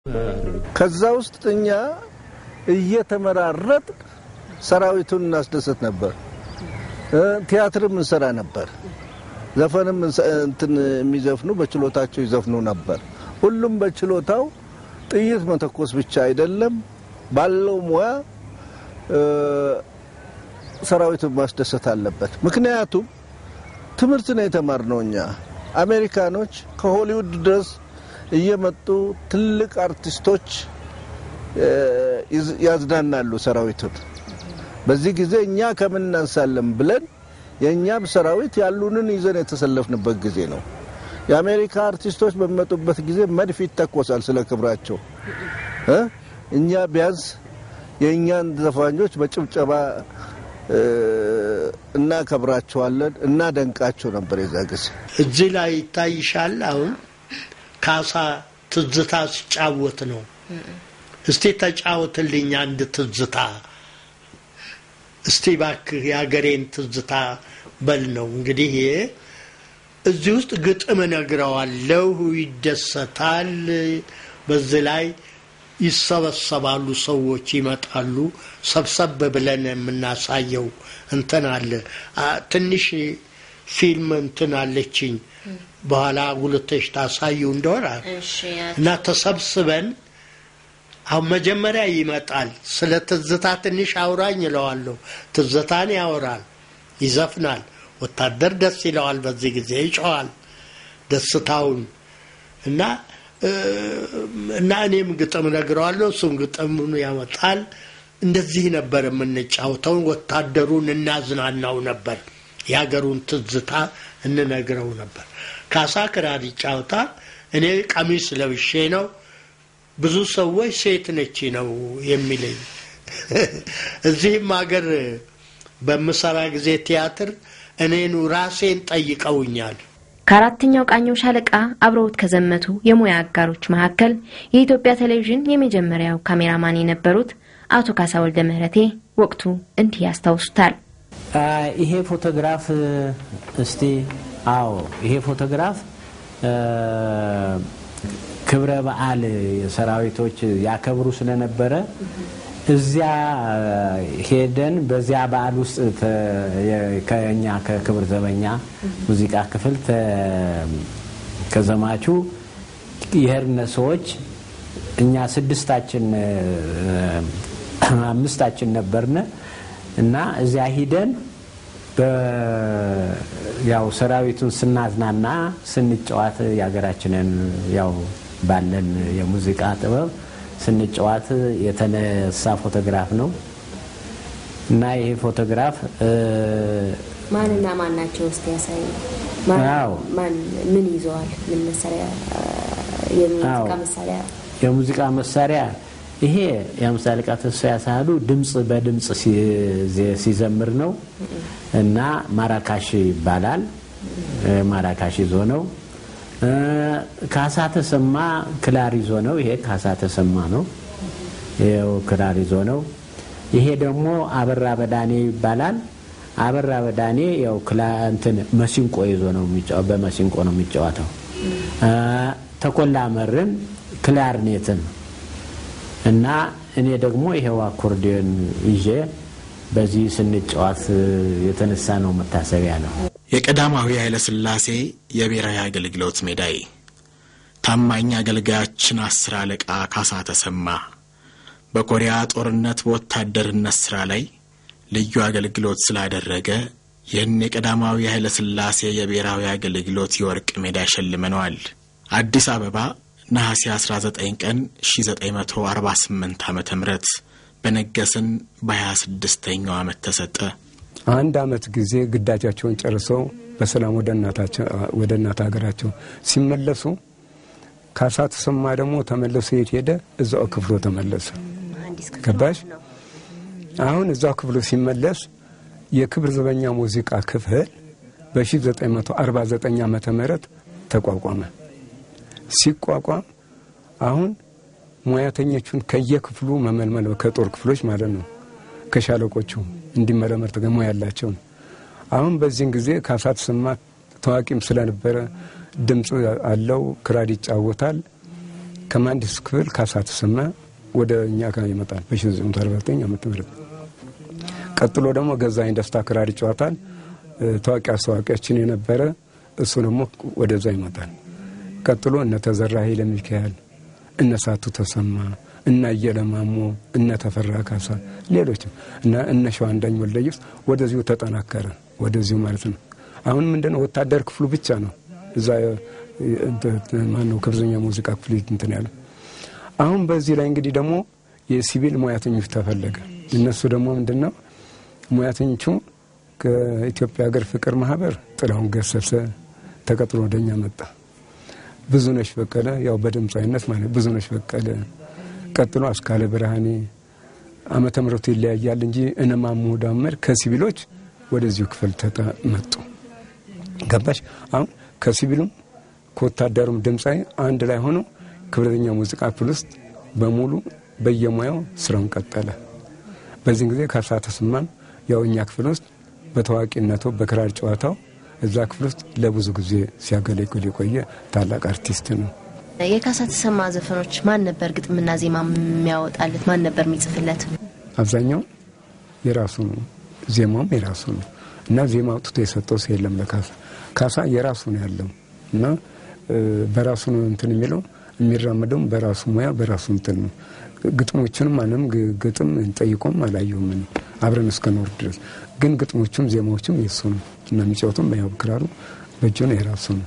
ከዛ ውስጥ እኛ እየተመራረጥ ሰራዊቱን እናስደሰት ነበር ቲያትርም እንሰራ ነበር ዘፈንም እንትን የሚዘፍኑ በችሎታቸው ይዘፍኑ ነበር ሁሉም በችሎታው ጥይት መተኮስ ብቻ አይደለም ባለው ሙያ ሰራዊቱን ማስደሰት አለበት ምክንያቱም ትምህርት ነው የተማርነውኛ አሜሪካኖች ከሆሊውድ ድረስ እየመጡ ትልቅ አርቲስቶች ያዝናናሉ ሰራዊቱን በዚህ ጊዜ እኛ ከመናንሳለን ብለን የኛም ሰራዊት ያሉንን ይዘን የተሰለፍንበት ጊዜ ነው የአሜሪካ አርቲስቶች በመጡበት ጊዜ መድፍ ይተኮሳል ስለ ክብራቸው እኛ ቢያንስ የኛን ዘፋኞች በጭብጨባ እና ከብራቸዋለን እና ደንቃቸው ነበር የዛግስ እዚህ ላይ ታይሻል አሁን ካሳ ትዝታ ሲጫወት ነው እስቲ ተጫወትልኝ አንድ ትዝታ እስቲ ባክ ያገሬን ትዝታ በል ነው እንግዲህ እዚህ ውስጥ ግጥም ነግረዋለሁ ይደሰታል በዚህ ላይ ይሰበሰባሉ ሰዎች ይመጣሉ ሰብሰብ ብለን የምናሳየው እንትን አለ ትንሽ ፊልም እንትን አለችኝ በኋላ ጉልተሽ ታሳዩ እንደሆነ እና ተሰብስበን አሁን መጀመሪያ ይመጣል ስለ ትዝታ ትንሽ አውራኝ ይለዋለሁ ትዝታን ያወራል ይዘፍናል ወታደር ደስ ይለዋል በዚህ ጊዜ ይጮሃል ደስታውን እና እኔም ግጥም ነግረዋለሁ እሱም ግጥሙን ያመጣል እንደዚህ ነበር የምንጫወተው ወታደሩን እናዝናናው ነበር ያገሩን ትዝታ እንነግረው ነበር ካሳ ክራር ይጫወታል እኔ ቀሚስ ለብሼ ነው ብዙ ሰዎች ሴት ነች ነው የሚለኝ እዚህም ሀገር በመሰራ ጊዜ ቲያትር እኔኑ ራሴን ጠይቀውኛል ከአራተኛው ቃኘው ሻለቃ አብረውት ከዘመቱ የሙያ አጋሮች መካከል የኢትዮጵያ ቴሌቪዥን የመጀመሪያው ካሜራማን የነበሩት አቶ ካሳ ወልደ ምህረቴ ወቅቱ እንዲህ ያስታውሱታል ይሄ ፎቶግራፍ እስቲ አዎ ይሄ ፎቶግራፍ ክብረ በዓል ሰራዊቶች ያከብሩ ስለነበረ እዚያ ሄደን በዚያ በዓል ውስጥ ከኛ ከክብር ዘበኛ ሙዚቃ ክፍል ከዘማቹ የሄድን ሰዎች እኛ አምስታችን ነበርነ እና እዚያ ሄደን ያው ሰራዊቱን ስናዝናና ስንጫወት ያገራችንን ያው ባለን የሙዚቃ ጥበብ ስንጫወት የተነሳ ፎቶግራፍ ነው እና ይሄ ፎቶግራፍ ማንና ማን ናቸው እስቲ ያሳይ ማን ምን ይዘዋል ምን መሳሪያ የሙዚቃ መሳሪያ ይሄ የምሳሌ ቃተሰ ያሳሉ ድምጽ በድምጽ ሲዘምር ነው እና ማራካሽ ይባላል ማራካሽ ይዞ ነው ካሳ ተሰማ ክላር ይዞ ነው ይሄ ካሳ ተሰማ ነው ይሄው ክላር ይዞ ነው ይሄ ደግሞ አበራ በዳኔ ይባላል አበራ በዳኔ ያው እንትን መሲንቆ ይዞ ነው የሚጫወተው በመሲንቆ ነው የሚጫወተው ተቆላ መርን ክላርኔትን እና እኔ ደግሞ ይሄው አኮርዲዮን ይዤ በዚህ ስንጫወት የተነሳ ነው መታሰቢያ ነው የቀዳማዊ ኃይለ ሥላሴ የብሔራዊ አገልግሎት ሜዳይ ታማኝ አገልጋያችን 10 አለቃ ካሳ ተሰማ በኮሪያ ጦርነት በወታደርነት ስራ ላይ ልዩ አገልግሎት ስላደረገ የቀዳማዊ ኃይለ ሥላሴ የብሔራዊ አገልግሎት የወርቅ ሜዳይ ሸልመነዋል አዲስ አበባ ነሐሴ 19 ቀን 1948 ዓመተ ምህረት በነገስን በ26ኛው ዓመት ተሰጠ አንድ ዓመት ጊዜ ግዳጃቸውን ጨርሰው በሰላም ወደ እናት ሀገራቸው ሲመለሱ ካሳ ተሰማ ደግሞ ተመለሱ ሄደ እዛው ክፍሎ ተመለሰ ገባሽ አሁን እዛው ክፍሎ ሲመለስ የክብር ዘበኛ ሙዚቃ ክፍል በ1949 ዓመተ ምህረት ተቋቋመ ሲቋቋም አሁን ሙያተኞቹን ከየክፍሉ መመልመል ከጦር ክፍሎች ማለት ነው ከሻለቆቹ እንዲመረመር ተገሞ ያላቸው አሁን በዚህን ጊዜ ካሳ ተሰማ ታዋቂም ስለነበረ ድምጽ አለው ክራር ይጫወታል ከመሐንዲስ ክፍል ካሳ ተሰማ ወደ እኛ ጋር ይመጣል በ1949 ዓመተ ምህረት። ቀጥሎ ደግሞ ገዛኸኝ ደስታ ክራር ይጫወታል። ታዋቂ አስተዋቂያችን የነበረ እሱ ደግሞ ወደዛ ይመጣል። ቀጥሎ እነ ተዘራ ኃይለ ሚካኤል፣ እነ ሳቱ ተሰማ፣ እነ አየለማሞ፣ እነ ተፈራ ካሳ፣ ሌሎችም እነ ሸዋንዳኝ ወልደየስ ወደዚሁ ተጠናከረ። ወደዚሁ ማለት ነው። አሁን ምንድነው ወታደር ክፍሉ ብቻ ነው እዛ ማነው ከፍተኛ ሙዚቃ ክፍል እንትን ያለው። አሁን በዚህ ላይ እንግዲህ ደግሞ የሲቪል ሙያተኞች ተፈለገ። እነሱ ደግሞ ምንድነው ሙያተኞቹ ከኢትዮጵያ ሀገር ፍቅር ማህበር ጥላሁን ገሰሰ ተቀጥሮ ወደኛ መጣ። ብዙነሽ በቀለ ያው በድምጻዊነት ማለት ብዙነሽ በቀለ፣ ቀጥሎ አስካለ ብርሃኔ። ዓመተ ምህረቱ ይለያያል እንጂ እነ ማሙድ አህመድ ከሲቪሎች ወደዚሁ ክፍል ተመጡ። ገባሽ? አሁን ከሲቪሉም ከወታደሩም ድምጻዊ አንድ ላይ ሆኖ ከፍተኛ ሙዚቃ ክፍል ውስጥ በሙሉ በየሙያው ስራውን ቀጠለ። በዚህ ጊዜ ካሳ ተሰማም ያው እኛ ክፍል ውስጥ በታዋቂነቱ በክራር ጨዋታው እዛ ክፍል ውስጥ ለብዙ ጊዜ ሲያገለግል የቆየ ታላቅ አርቲስት ነው። የካሳ ተሰማ ዘፈኖች ማን ነበር ግጥምና ዜማ የሚያወጣለት? ማን ነበር የሚጽፍለት? አብዛኛው የራሱ ነው፣ ዜማውም የራሱ ነው እና ዜማ አውጥቶ የሰጠው ሰው የለም ለካሳ። ካሳ የራሱ ነው ያለው እና በራሱ ነው እንትን የሚለው የሚራመደው በራሱ ሙያ በራሱ እንትን ነው። ግጥሞቹንም ማንም ግጥም እንጠይቆም አላየሁም እኔ አብረን እስከኖር ድረስ። ግን ግጥሞቹም ዜማዎቹም የሱ ነው እና የሚጫወቱም ያው ክራሩ በእጁ ነው የራሱ ነው።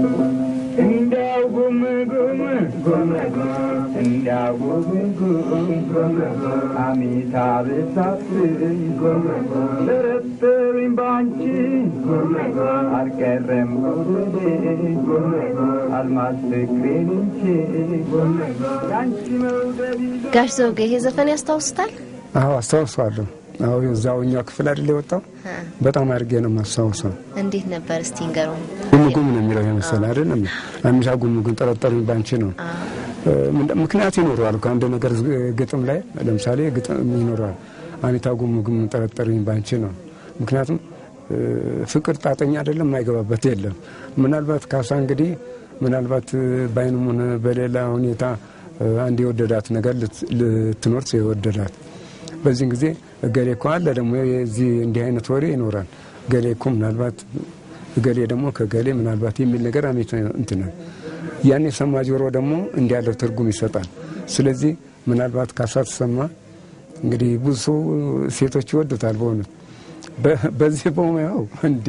እንዳው ጉም ጉም ጉም እንዳው ጉም ጉም አሚታ በሳፍኝ ጉም ለረጠኝ ባንቺ ጉም አልቀረም ጉዴ ጉም አልማዝ ፍቅሬን እንጂ ጉም ያንቺ መውደድ ጋሽ ዘውገ ይሄ ዘፈን ያስታውስታል? አዎ አስታውሳለሁ። አዎ እዛውኛ ክፍል አይደል የወጣው? በጣም አድርጌ ነው ማስታወሰው። እንዴት ነበር እስቲ ንገሩን። ጉም ነው የሚለው የመሰለ አይደለም? አሚሻ ጉም ጠረጠሩኝ ባንቺ ነው። ምክንያት ይኖረዋል አንድ ነገር ግጥም ላይ ለምሳሌ ግጥም ይኖረዋል። አሚታ ጉም ጠረጠሩኝ ባንቺ ነው። ምክንያቱም ፍቅር ጣጠኛ አይደለም የማይገባበት የለም። ምናልባት ካሳ እንግዲህ ምናልባት ባይኑም ሆነ በሌላ ሁኔታ አንድ የወደዳት ነገር ልትኖር የወደዳት በዚህ ጊዜ ገሌ እኮ አለ ደግሞ የዚህ እንዲህ አይነት ወሬ ይኖራል። ገሌ እኮ ምናልባት ገሌ ደግሞ ከገሌ ምናልባት የሚል ነገር አሜት እንትን ያን የሰማ ጆሮ ደግሞ እንዲህ ያለው ትርጉም ይሰጣል። ስለዚህ ምናልባት ካሳ ተሰማ እንግዲህ ብዙ ሴቶች ይወዱታል በእውነት በዚህ በሙያው እንዴ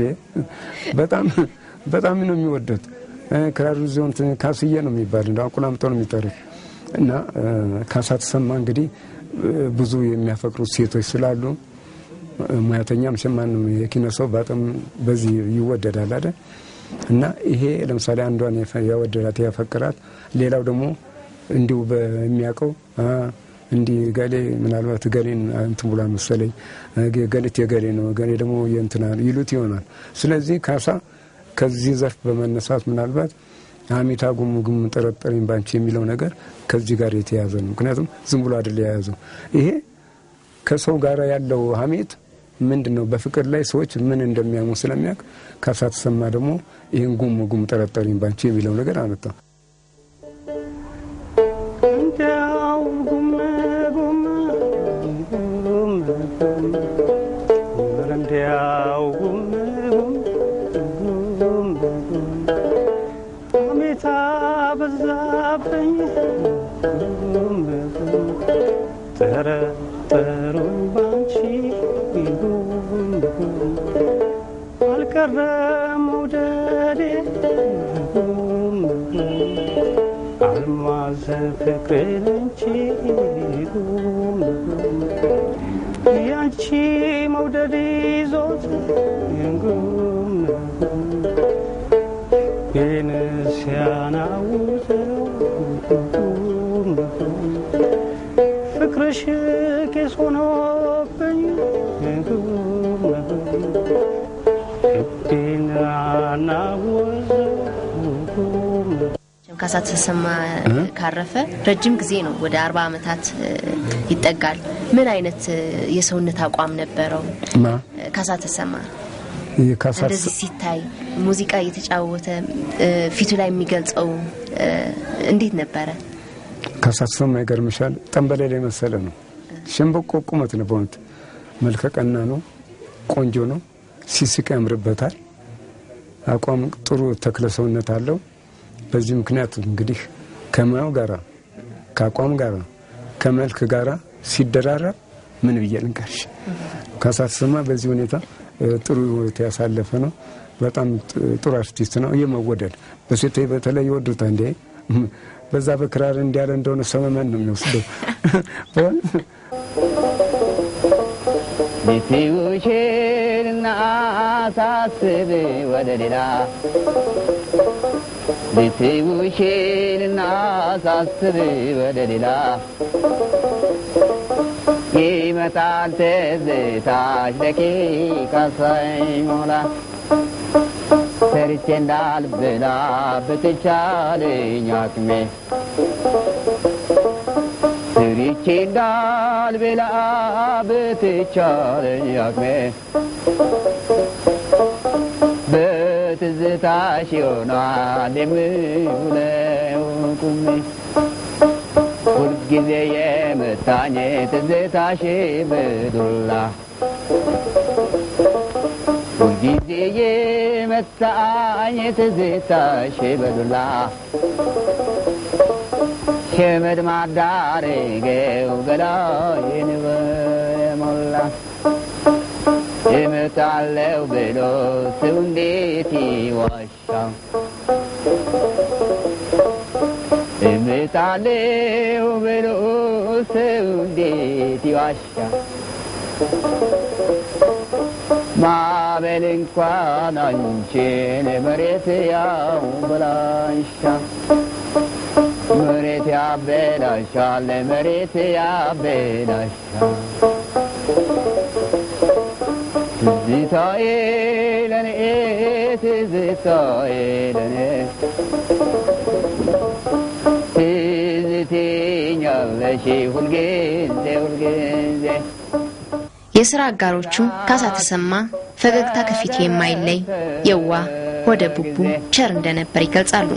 በጣም ነው የሚወዱት። ክራሩ ዞን ካስዬ ነው የሚባል እንደው አቁላምጦ ነው የሚጠሩት እና ካሳ ተሰማ እንግዲህ ብዙ የሚያፈቅሩት ሴቶች ስላሉ ሙያተኛም ሸማንም የኪነሰው ባጠም በዚህ ይወደዳል አይደል? እና ይሄ ለምሳሌ አንዷን ያወደዳት ያፈቅራት፣ ሌላው ደግሞ እንዲው በሚያቀው እንዲ ገሌ ምናልባት ገሌን እንትን ብላ መሰለኝ ገሌት የገሌ ነው ገሌ ደግሞ የእንትና ይሉት ይሆናል። ስለዚህ ካሳ ከዚህ ዘርፍ በመነሳት ምናልባት አሚታ ጉም ጠረጠረኝ ባንቺ የሚለው ነገር ከዚህ ጋር የተያዘ ነው። ምክንያቱም ዝም ብሎ አይደል ያያዘው። ይሄ ከሰው ጋር ያለው ሀሜት ምንድነው በፍቅር ላይ ሰዎች ምን እንደሚያሙ ስለሚያውቅ ካሳ ተሰማ ደግሞ ይሄን ጉም ጠረጠረኝ ባንቺ የሚለው ነገር አመጣ። እንዳው ጉም ጉም እንዳው ጉም አሜታ በዛብኝ ጠረጠሩኝ ባንቺ አልቀረም መውደዴ አልማዝ ፍቅሬን እንጂ ያንቺ መውደድ ይዞት ግን ሲያናውዘው ፍቅርሽ ቄስ ሆኖብኝ ግን አናውዘው። ካሳ ተሰማ ካረፈ ረጅም ጊዜ ነው፣ ወደ 40 ዓመታት ይጠጋል። ምን አይነት የሰውነት አቋም ነበረው ካሳ ተሰማ? እንደዚህ ሲታይ ሙዚቃ እየተጫወተ ፊቱ ላይ የሚገልጸው እንዴት ነበረ? ካሳተሰማ ይገርምሻል ጠንበለሌ መሰለ ነው ሸምበቆ ቁመት ነው በእውነት መልከ ቀና ነው ቆንጆ ነው ሲስቅ ያምርበታል አቋም ጥሩ ተክለ ሰውነት አለው በዚህ ምክንያት እንግዲህ ከማው ጋራ ከአቋም ጋራ ከመልክ ጋራ ሲደራረብ ምን ብየልንቀርሽ ካሳተሰማ በዚህ ሁኔታ ጥሩ ያሳለፈ ነው በጣም ጥሩ አርቲስት ነው የመወደድ በሴቶች በተለይ ይወዱታ እንዴ በዛ በክራር እንዲያለ እንደሆነ ሰመመን ነው የሚወስደው ቢትውሽልና አሳስብ ወደ ሌላ ቢትውሽልና አሳስብ ወደ ሌላ ይመጣል ትዝታሽ ደቂቃ ሳይሞላ ሰርቼ እንዳልበላ በተቻለኝ አቅሜ ሰርቼ እንዳልበላ በተቻለኝ አቅሜ በትዝታሽ ይሆናል የምውለው ቁሜ ሁልጊዜ የመታኝ ትዝታሽ በዱላ ሁልጊዜ የመታኝ ትዝታሽ በዱላ ሸመድ ማዳረገው ገላዬን በሞላ እመጣለሁ ብሎ ሰው እንዴት ይዋሻል እመጣለሁ ብሎ ሰው እንዴት ይዋሻል ማዕበል እንኳን አንቺን መሬት ያበላሻል መሬት ያበላሻል መሬት ያበላሻል ትዝታዬ ለኔ ትዝታዬ ለኔ ትዝትኛለሽ ሁልጊዜ ሁልጊዜ የሥራ አጋሮቹ ካሳ ተሰማ ፈገግታ ከፊቱ የማይለይ የዋ ወደ ቡቡ ቸር እንደነበር ይገልጻሉ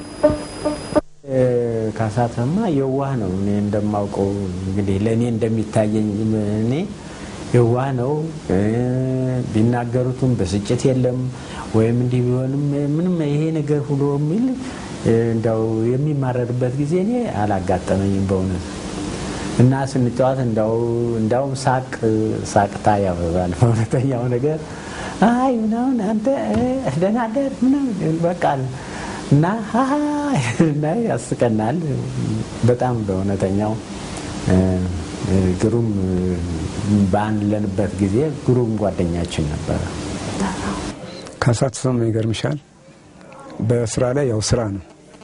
ካሳ ተሰማ የዋህ ነው እኔ እንደማውቀው እንግዲህ ለኔ እንደሚታየኝ እኔ የዋህ ነው ቢናገሩትም በስጭት የለም ወይም እንዲህ ቢሆንም ምንም ይሄ ነገር ሁሉ የሚል እንደው የሚማረርበት ጊዜ እኔ አላጋጠመኝም በእውነት እና ስንጫወት እንደው ሳቅታ ያበዛል በእውነተኛው ነገር አይ ምናምን አንተ ደህና ደር ምናምን በቃ እና እና ያስቀናል በጣም በእውነተኛው ግሩም ባንለንበት ጊዜ ግሩም ጓደኛችን ነበር ካሳ ተሰማ ይገርምሻል በስራ ላይ ያው ስራ ነው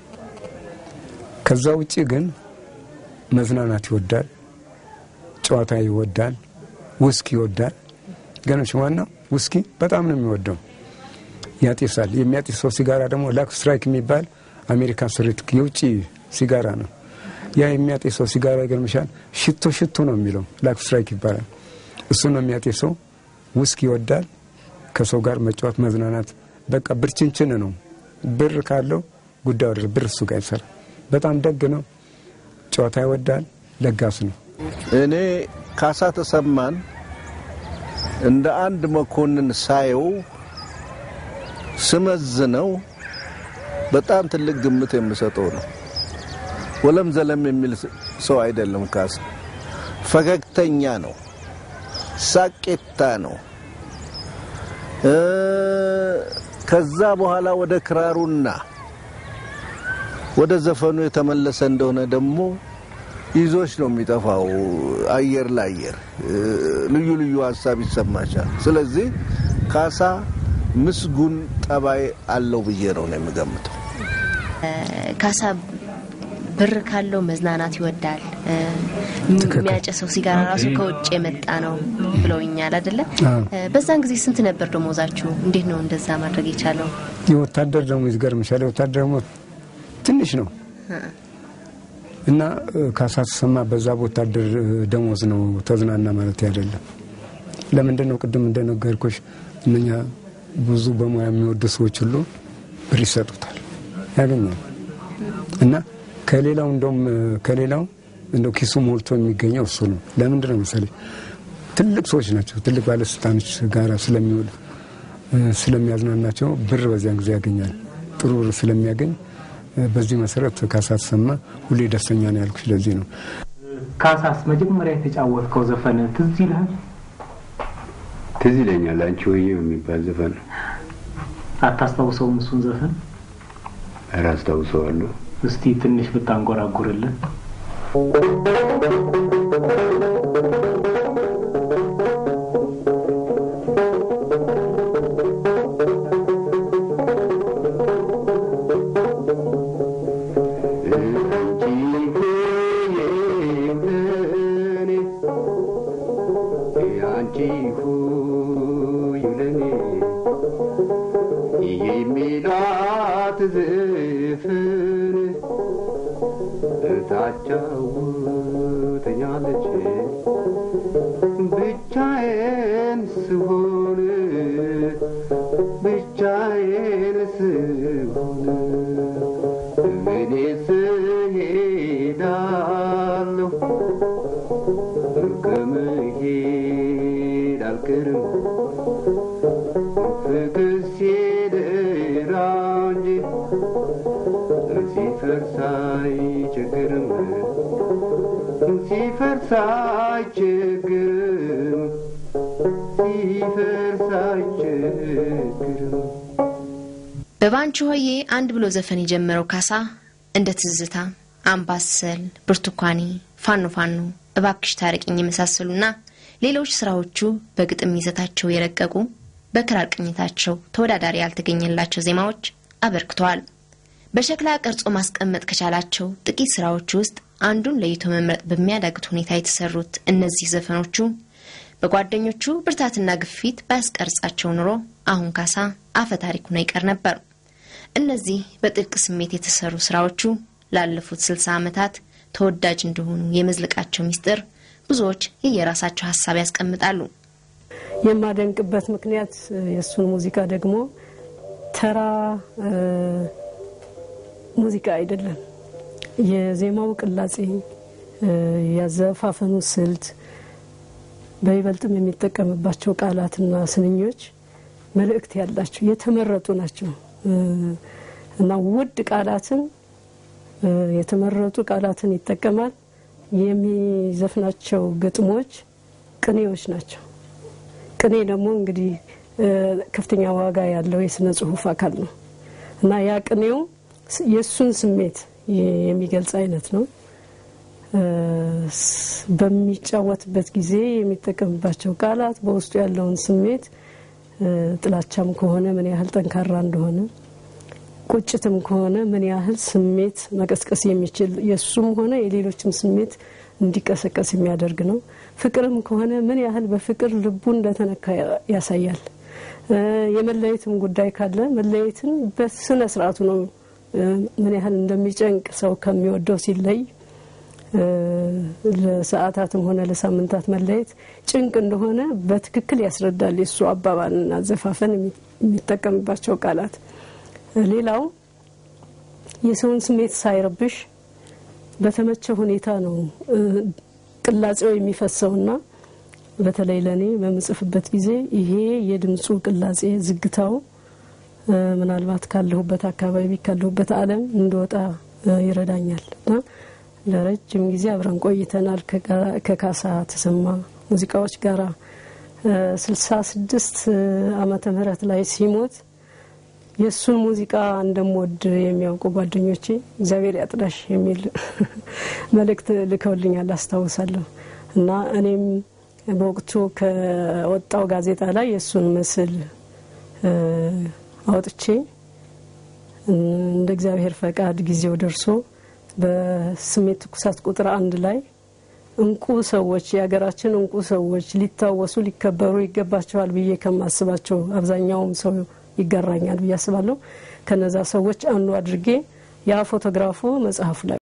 ከዛ ውጪ ግን መዝናናት ይወዳል ጨዋታ ይወዳል ውስኪ ይወዳል ገነሽ ዋና ውስኪ በጣም ነው የሚወደው ያጤሳል የሚያጤሰው ሲጋራ ደግሞ ላክ ስትራይክ የሚባል አሜሪካን ስሪት የውጪ ሲጋራ ነው ያ የሚያጤሰው ሲጋራ ይገርምሻል ሽቶ ነው የሚለው ላክ ስትራይክ ይባላል እሱ ነው የሚያጤሰው ውስኪ ይወዳል ከሰው ጋር መጫወት መዝናናት በቃ ብርችንችን ነው ብር ካለው ጉዳዩ አይደል ብር እሱ ጋር ይሰራል በጣም ደግ ነው ጨዋታ ይወዳል ለጋስ ነው እኔ ካሳ ተሰማን እንደ አንድ መኮንን ሳየው ስመዝነው በጣም ትልቅ ግምት የምሰጠው ነው ወለም ዘለም የሚል ሰው አይደለም ካሳ ፈገግተኛ ነው ሳቄታ ነው ከዛ በኋላ ወደ ክራሩና ወደ ዘፈኑ የተመለሰ እንደሆነ ደግሞ ይዞሽ ነው የሚጠፋው አየር ላየር ልዩ ሐሳብ ይሰማሻል ስለዚህ ካሳ ምስጉን ጠባይ አለው ብዬ ነው የምገምተው ካሳ ብር ካለው መዝናናት ይወዳል የሚያጨሰው ሲጋራ ራሱ ከውጭ የመጣ ነው ብለውኛል አይደለ በዛን ጊዜ ስንት ነበር ደሞዛችሁ እንዴት ነው እንደዛ ማድረግ የቻለው የወታደር ደሞዝ ይገርምሻል የወታደር ደሞዝ ትንሽ ነው እና ካሳ ተሰማ በዛ ወታደር ደሞዝ ነው ተዝናና ማለት አይደለም ለምንድን ነው ቅድም እንደነገርኩሽ እኛ ብዙ በሙያ የሚወዱ ሰዎች ሁሉ ብር ይሰጡታል ያገኛል እና ከሌላው እንደው ኪሱ ሞልቶ የሚገኘው እሱ ነው። ለምንድን ነው መሰለኝ ትልቅ ሰዎች ናቸው፣ ትልቅ ባለስልጣኖች ጋር ስለሚውል ስለሚያዝናናቸው ብር በዚያን ጊዜ ያገኛል። ጥሩ ብር ስለሚያገኝ በዚህ መሰረት ካሳ ተሰማ ሁሌ ደስተኛ ነው ያልኩሽ ለዚህ ነው። ካሳስ መጀመሪያ የተጫወተው ዘፈን ትዝ ይልሃል? ትዝ ይለኛል። አንቺ ሆዬ የሚባል ዘፈን። አታስታውሰውም እሱን ዘፈን? ኧረ አስታውሰዋለሁ። እስቲ ትንሽ ብታንጎራጉርልን። ታጫውተኛለች ብቻዬን ስሆን እኔስ እሄዳለሁ ከመሄድ አልቀርም ፍቅር ሲደራ እንጂ ሲፈርስ አይቸግርም ሲፈርስ አይቸግርም ሲፈርስ አይቸግርም። በባንቺ ሆዬ አንድ ብሎ ዘፈን የጀመረው ካሳ እንደ ትዝታ፣ አምባሰል፣ ብርቱካኔ፣ ፋኖ ፋኖ፣ እባክሽ ታረቂኝ የመሳሰሉና ሌሎች ስራዎቹ በግጥም ይዘታቸው የረቀቁ በክራር ቅኝታቸው ተወዳዳሪ ያልተገኘላቸው ዜማዎች አበርክተዋል። በሸክላ ቀርጾ ማስቀመጥ ከቻላቸው ጥቂት ስራዎች ውስጥ አንዱን ለይቶ መምረጥ በሚያዳግት ሁኔታ የተሰሩት እነዚህ ዘፈኖቹ በጓደኞቹ ብርታትና ግፊት ባስቀርጻቸው ኑሮ አሁን ካሳ አፈ ታሪኩ ነው ይቀር ነበር። እነዚህ በጥልቅ ስሜት የተሰሩ ስራዎቹ ላለፉት 60 ዓመታት ተወዳጅ እንደሆኑ የመዝለቃቸው ሚስጥር ብዙዎች የየራሳቸው ሐሳብ ያስቀምጣሉ። የማደንቅበት ምክንያት የሱን ሙዚቃ ደግሞ ተራ ሙዚቃ አይደለም። የዜማው ቅላጼ፣ ያዘፋፈኑ ስልት፣ በይበልጥም የሚጠቀምባቸው ቃላትና ስንኞች መልእክት ያላቸው የተመረጡ ናቸው እና ውድ ቃላትን የተመረጡ ቃላትን ይጠቀማል። የሚዘፍናቸው ግጥሞች ቅኔዎች ናቸው። ቅኔ ደግሞ እንግዲህ ከፍተኛ ዋጋ ያለው የስነ ጽሁፍ አካል ነው እና ያ ቅኔው የሱን ስሜት የሚገልጽ አይነት ነው። በሚጫወትበት ጊዜ የሚጠቀምባቸው ቃላት በውስጡ ያለውን ስሜት ጥላቻም ከሆነ ምን ያህል ጠንካራ እንደሆነ፣ ቁጭትም ከሆነ ምን ያህል ስሜት መቀስቀስ የሚችል የሱም ሆነ የሌሎችም ስሜት እንዲቀሰቀስ የሚያደርግ ነው። ፍቅርም ከሆነ ምን ያህል በፍቅር ልቡ እንደተነካ ያሳያል። የመለየትም ጉዳይ ካለ መለየትን በስነ ስርዓቱ ነው ምን ያህል እንደሚጨንቅ ሰው ከሚወደው ሲለይ ለሰዓታትም ሆነ ለሳምንታት መለየት ጭንቅ እንደሆነ በትክክል ያስረዳል የሱ አባባልና ዘፋፈን የሚጠቀምባቸው ቃላት። ሌላው የሰውን ስሜት ሳይረብሽ በተመቸ ሁኔታ ነው ቅላጼው የሚፈሰውና በተለይ ለኔ በመጽፍበት ጊዜ ይሄ የድምጹ ቅላጼ ዝግታው ምናልባት ካለሁበት አካባቢ ካለሁበት ዓለም እንደወጣ ይረዳኛልና ለረጅም ጊዜ አብረን ቆይተናል ከካሳ ተሰማ ሙዚቃዎች ጋራ 66 ዓመተ ምህረት ላይ ሲሞት የሱን ሙዚቃ እንደምወድ የሚያውቁ ጓደኞቼ እግዚአብሔር ያጥዳሽ የሚል መልእክት ልከውልኛል አስታውሳለሁ እና እኔም በወቅቱ ከወጣው ጋዜጣ ላይ የሱን ምስል አውጥቼ እንደ እግዚአብሔር ፈቃድ ጊዜው ደርሶ በስሜት ትኩሳት ቁጥር 1 ላይ እንቁ ሰዎች የሀገራችን እንቁ ሰዎች ሊታወሱ ሊከበሩ ይገባቸዋል ብዬ ከማስባቸው አብዛኛውም ሰው ይገራኛል ብዬ አስባለሁ። ከነዛ ሰዎች አንዱ አድርጌ ያ ፎቶግራፉ መጽሐፍ ላይ